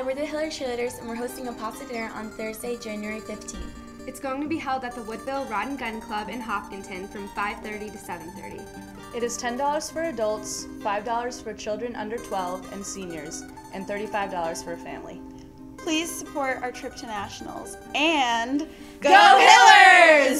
we're the Hiller Cheerleaders, and we're hosting a pasta dinner on Thursday, January 15th. It's going to be held at the Woodville Rod and Gun Club in Hopkinton from 5:30 to 7:30. It is $10 for adults, $5 for children under 12 and seniors, and $35 for a family. Please support our trip to nationals and Go Hillers!